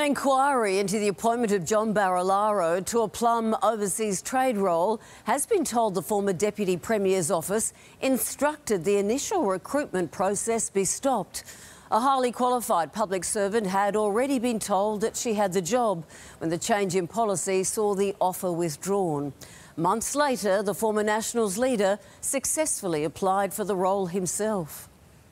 An inquiry into the appointment of John Barilaro to a plum overseas trade role has been told the former Deputy Premier's office instructed the initial recruitment process be stopped. A highly qualified public servant had already been told that she had the job when the change in policy saw the offer withdrawn. Months later, the former Nationals leader successfully applied for the role himself.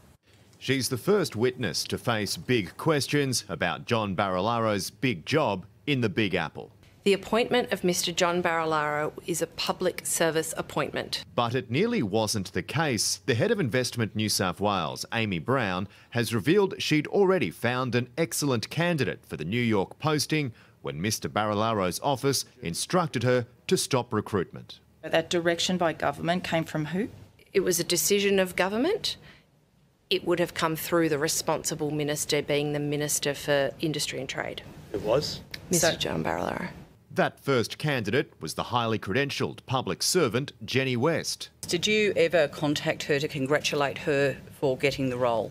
She's the first witness to face big questions about John Barilaro's big job in the Big Apple. The appointment of Mr. John Barilaro is a public service appointment. But it nearly wasn't the case. The head of Investment New South Wales, Amy Brown, has revealed she'd already found an excellent candidate for the New York posting when Mr. Barilaro's office instructed her to stop recruitment. That direction by government came from who? It was a decision of government. It would have come through the responsible minister, being the Minister for Industry and Trade. It was? Mr. John Barilaro. That first candidate was the highly credentialed public servant, Jenny West. Did you ever contact her to congratulate her for getting the role?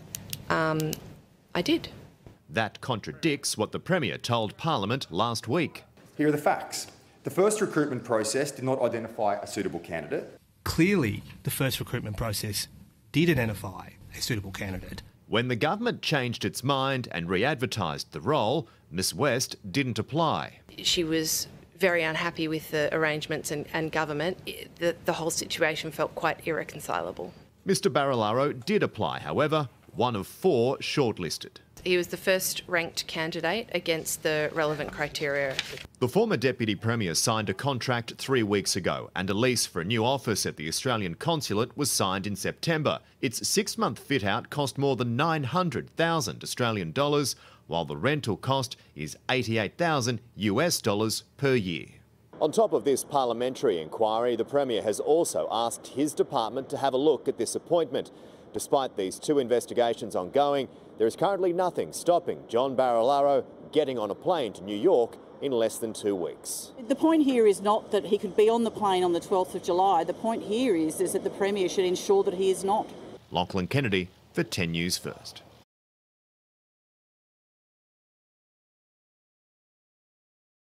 I did. That contradicts what the Premier told Parliament last week. Here are the facts. The first recruitment process did not identify a suitable candidate. Clearly, the first recruitment process did identify a suitable candidate. When the government changed its mind and re-advertised the role, Miss West didn't apply. She was very unhappy with the arrangements and government. The whole situation felt quite irreconcilable. Mr. Barilaro did apply, however, one of 4 shortlisted. He was the first ranked candidate against the relevant criteria. The former Deputy Premier signed a contract 3 weeks ago and a lease for a new office at the Australian Consulate was signed in September. Its 6-month fit-out cost more than $900,000 Australian dollars, while the rental cost is $88,000 US dollars per year. On top of this parliamentary inquiry, the Premier has also asked his department to have a look at this appointment. Despite these 2 investigations ongoing, there is currently nothing stopping John Barilaro getting on a plane to New York in less than 2 weeks. The point here is not that he could be on the plane on the 12th of July. The point here is that the Premier should ensure that he is not. Lachlan Kennedy for 10 News First.